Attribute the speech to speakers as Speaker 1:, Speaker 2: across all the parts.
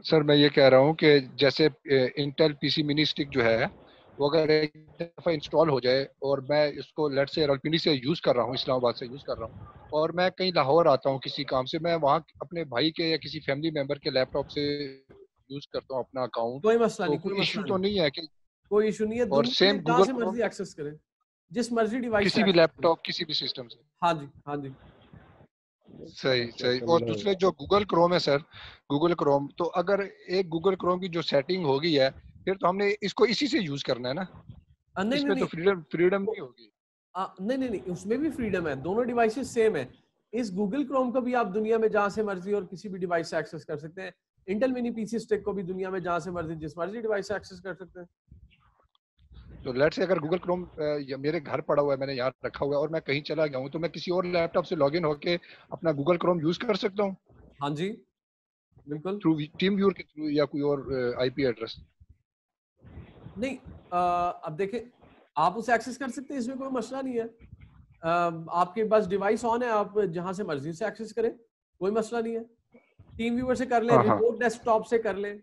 Speaker 1: Sir मैं ये कह रहा हूँ कि जैसे इंटेल पीसी मिनी स्टिक जो है वो अगर एक दफ़ा इंस्टॉल हो जाए और मैं इसको लेट से रावलपिंडी से यूज़ कर रहा हूँ, इस्लामाबाद से यूज़ कर रहा हूँ, और मैं कहीं लाहौर आता हूँ किसी काम से, मैं वहाँ अपने भाई के या किसी फैमिली मेंबर के लैपटॉप से यूज़ करता हूँ अपना अकाउंट,
Speaker 2: कोई मसला
Speaker 1: तो
Speaker 2: नहीं, कोई
Speaker 1: कोई
Speaker 2: मसला
Speaker 1: इश्यू तो
Speaker 2: नहीं,
Speaker 1: नहीं है कि?
Speaker 2: कोई इशू नहीं है।
Speaker 1: और
Speaker 2: दुनिया
Speaker 1: सेम
Speaker 2: में जहाँ
Speaker 1: गूगल
Speaker 2: से
Speaker 1: क्रोम
Speaker 2: मर्जी एक्सेस करें, जिस मर्जी डिवाइस
Speaker 1: किसी
Speaker 2: से
Speaker 1: भी
Speaker 2: एक्सेस करें।
Speaker 1: लैपटॉप किसी भी सिस्टम से?
Speaker 2: हाँ जी, हाँ जी।
Speaker 1: सही सही। और दूसरे जो गूगल क्रोम है सर, गूगल क्रोम, तो अगर एक गूगल क्रोम की जो सेटिंग होगी है, फिर तो हमने इसको इसी से यूज करना है ना,
Speaker 2: नहीं नहीं
Speaker 1: इसमें तो
Speaker 2: नहीं,
Speaker 1: फ्रीडम फ्रीडम नहीं होगी।
Speaker 2: नहीं नहीं नहीं, उसमें भी फ्रीडम है, दोनों डिवाइसेस सेम है। इस गूगल क्रोम को भी आप दुनिया में जहां से मर्जी और किसी भी डिवाइस से एक्सेस कर सकते हैं। इंटेल मिनी पीसी स्टिक को भी दुनिया में जहां से मर्जी जिस मर्जी डिवाइस से एक्सेस कर सकते हैं।
Speaker 1: तो लेट्स से अगर गूगल क्रोम मेरे घर पड़ा हुआ है, मैंने यहाँ रखा हुआ है, और मैं कहीं चला गया हूँ, तो मैं किसी और लैपटॉप से लॉगिन होके अपना गूगल क्रोम यूज कर सकता हूँ
Speaker 2: हाँ जी, बिल्कुल।
Speaker 1: थ्रू टीम व्यूअर के थ्रू या कोई और आईपी एड्रेस?
Speaker 2: नहीं, अब देखें, आप उसे एक्सेस कर सकते हैं, इसमें कोई मसला नहीं है। आपके पास डिवाइस ऑन है, आप जहां से मर्जी से एक्सेस करें, कोई मसला नहीं है। टीम व्यूअर से कर लें,
Speaker 1: हाँ हाँ।
Speaker 2: रिमोट डेस्कटॉप से कर लें।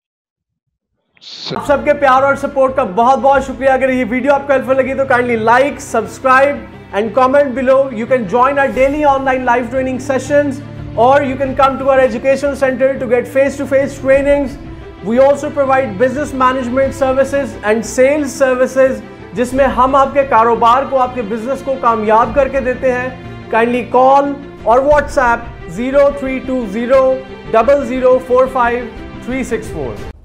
Speaker 3: आप सबके प्यार और सपोर्ट का बहुत बहुत शुक्रिया। अगर ये वीडियो आपको हेल्पफुल लगी तो kindly like, subscribe and comment below. You can join our daily online live training sessions, or you can come to our education center to get face-to-face trainings. We also provide business management services and sales services, जिसमें हम आपके कारोबार को, आपके business को कामयाब करके देते हैं। काइंडली कॉल और व्हाट्सएप 0320 0045 364।